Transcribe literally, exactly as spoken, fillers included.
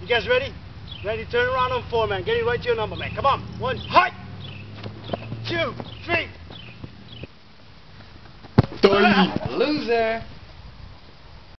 guys ready? Ready? Turn around on four, man. Get it right to your number, man. Come on. One, hut. Two, three. Loser.